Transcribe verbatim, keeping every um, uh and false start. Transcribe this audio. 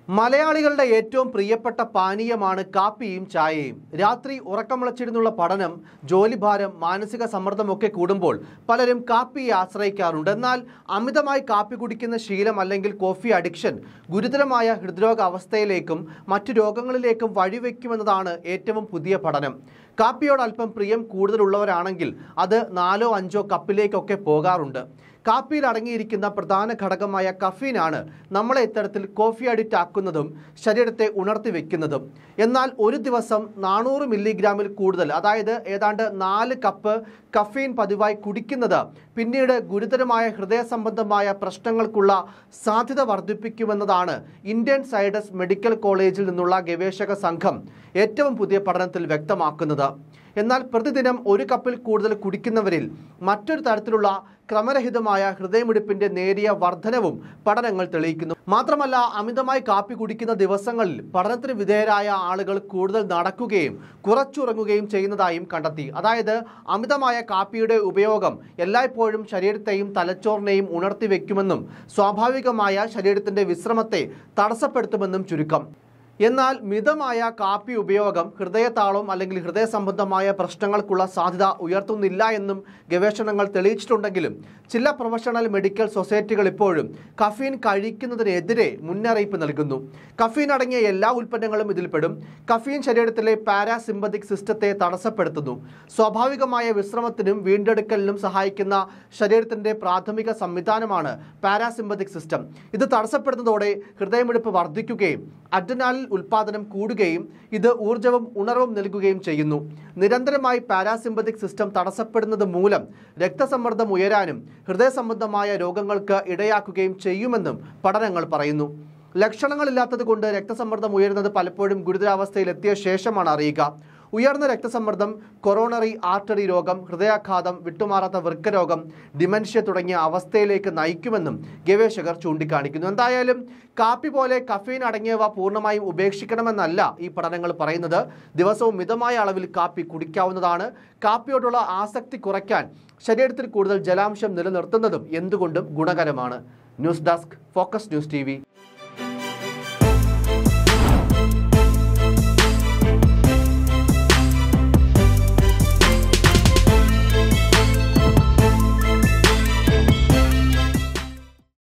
മലയാളികളുടെ ഏറ്റവും പ്രിയപ്പെട്ട പാനീയമാണ് കാപ്പിയും ചായയും. രാത്രി ഉറക്കമുളച്ചിരുന്നുള്ള പഠനം, ജോലിഭാരം, മാനസിക സമ്മർദ്ദമൊക്കെ കൂടുമ്പോൾ പലരും കാപ്പിയെ ആശ്രയിക്കാറുണ്ട്. എന്നാൽ അമിതമായി കാപ്പി കുടിക്കുന്ന ശീലം അല്ലെങ്കിൽ കോഫി അഡിക്ഷൻ ഗുരുതരമായ ഹൃദ്രോഗ അവസ്ഥയിലേക്കും മറ്റു രോഗങ്ങളിലേക്കും വഴിവെക്കുമെന്നതാണ് ഏറ്റവും പുതിയ പഠനം. കാപ്പിയോട് അല്പം പ്രിയം കൂടുതലുള്ളവരാണെങ്കിൽ അത് നാലോ അഞ്ചോ കപ്പിലേക്കൊക്കെ പോകാറുണ്ട്. കാപ്പിയിൽ അടങ്ങിയിരിക്കുന്ന പ്രധാന ഘടകമായ കഫീനാണ് നമ്മളെ ഇത്തരത്തിൽ കോഫി അഡിക്റ്റ് ആക്കുന്നതും ശരീരത്തെ ഉണർത്തി വെക്കുന്നതും. എന്നാൽ ഒരു ദിവസം നാനൂറ് മില്ലിഗ്രാമിൽ കൂടുതൽ, അതായത് ഏതാണ്ട് നാല് കപ്പ് കഫീൻ പതിവായി കുടിക്കുന്നത് പിന്നീട് ഗുരുതരമായ ഹൃദയ സംബന്ധമായ പ്രശ്നങ്ങൾക്കുള്ള സാധ്യത വർദ്ധിപ്പിക്കുമെന്നതാണ് ഇന്ത്യൻ സൈഡസ് മെഡിക്കൽ കോളേജിൽ നിന്നുള്ള ഗവേഷക സംഘം ഏറ്റവും പുതിയ പഠനത്തിൽ വ്യക്തമാക്കുന്നത്. എന്നാൽ പ്രതിദിനം ഒരു കപ്പിൽ കൂടുതൽ കുടിക്കുന്നവരിൽ മറ്റൊരു തരത്തിലുള്ള ക്രമരഹിതമായ ഹൃദയമിടിപ്പിന്റെ നേരിയ വർധനവും പഠനങ്ങൾ തെളിയിക്കുന്നു. മാത്രമല്ല, അമിതമായി കാപ്പി കുടിക്കുന്ന ദിവസങ്ങളിൽ പഠനത്തിന് വിധേയരായ ആളുകൾ കൂടുതൽ നടക്കുകയും കുറച്ചുറങ്ങുകയും ചെയ്യുന്നതായും കണ്ടെത്തി. അതായത് അമിതമായ കാപ്പിയുടെ ഉപയോഗം എല്ലായ്പ്പോഴും ശരീരത്തെയും തലച്ചോറിനെയും ഉണർത്തി വെക്കുമെന്നും സ്വാഭാവികമായ ശരീരത്തിന്റെ വിശ്രമത്തെ തടസ്സപ്പെടുത്തുമെന്നും ചുരുക്കം. എന്നാൽ മിതമായ കാപ്പി ഉപയോഗം ഹൃദയതാളം അല്ലെങ്കിൽ ഹൃദയ സംബന്ധമായ പ്രശ്നങ്ങൾക്കുള്ള സാധ്യത ഉയർത്തുന്നില്ല എന്നും ഗവേഷണങ്ങൾ തെളിയിച്ചിട്ടുണ്ടെങ്കിലും ചില പ്രൊഫഷണൽ മെഡിക്കൽ സൊസൈറ്റികൾ ഇപ്പോഴും കഫീൻ കഴിക്കുന്നതിനെതിരെ മുന്നറിയിപ്പ് നൽകുന്നു. കഫീൻ അടങ്ങിയ എല്ലാ ഉൽപ്പന്നങ്ങളും ഇതിൽപ്പെടും. കഫീൻ ശരീരത്തിലെ പാരാസിമ്പത്തിക് സിസ്റ്റത്തെ തടസ്സപ്പെടുത്തുന്നു. സ്വാഭാവികമായ വിശ്രമത്തിനും വീണ്ടെടുക്കലിനും സഹായിക്കുന്ന ശരീരത്തിന്റെ പ്രാഥമിക സംവിധാനമാണ് പാരാസിമ്പത്തിക് സിസ്റ്റം. ഇത് തടസ്സപ്പെടുന്നതോടെ ഹൃദയമിടിപ്പ് വർദ്ധിക്കുകയും അഡ്രിനാലിൻ ഉൽപാദനം കൂടുകയും ഇത് ഊർജ്ജവും ഉണർവും നൽകുകയും ചെയ്യുന്നു. നിരന്തരമായി പാരാസിമ്പത്തിക് സിസ്റ്റം തടസ്സപ്പെടുന്നത് മൂലം രക്തസമ്മർദ്ദം ഉയരാനും ഹൃദയ സംബന്ധമായ രോഗങ്ങൾക്ക് ഇടയാക്കുകയും ചെയ്യുമെന്നും പഠനങ്ങൾ പറയുന്നു. ലക്ഷണങ്ങളില്ലാത്തത് കൊണ്ട് രക്തസമ്മർദ്ദം ഉയരുന്നത് പലപ്പോഴും ഗുരുതരാവസ്ഥയിൽ എത്തിയ ശേഷമാണ് അറിയുക. ഉയർന്ന രക്തസമ്മർദ്ദം കൊറോണറി ആർട്ടറി രോഗം, ഹൃദയാഘാതം, വിട്ടുമാറാത്ത വൃക്കരോഗം, ഡിമെൻഷ്യ തുടങ്ങിയ അവസ്ഥയിലേക്ക് നയിക്കുമെന്നും ഗവേഷകർ ചൂണ്ടിക്കാണിക്കുന്നു. എന്തായാലും കാപ്പി പോലെ കഫീൻ അടങ്ങിയവ പൂർണ്ണമായും ഉപേക്ഷിക്കണമെന്നല്ല ഈ പഠനങ്ങൾ പറയുന്നത്. ദിവസവും മിതമായ അളവിൽ കാപ്പി കുടിക്കാവുന്നതാണ്. കാപ്പിയോടുള്ള ആസക്തി കുറയ്ക്കാൻ ശരീരത്തിൽ കൂടുതൽ ജലാംശം നിലനിർത്തുന്നതും എന്തുകൊണ്ടും ഗുണകരമാണ്. News desk, focus news T V.